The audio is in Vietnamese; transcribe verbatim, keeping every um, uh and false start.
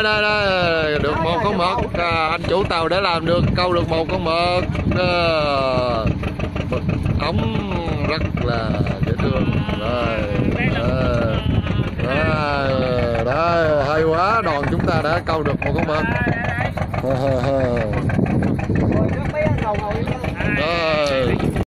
đây đây đây được một con mực. À, anh chủ tàu đã làm được, câu được một con mực. À, mực ống rất là dễ thương. Rồi, rồi, đó, hay quá, đoàn chúng ta đã câu được một con mực. Rồi.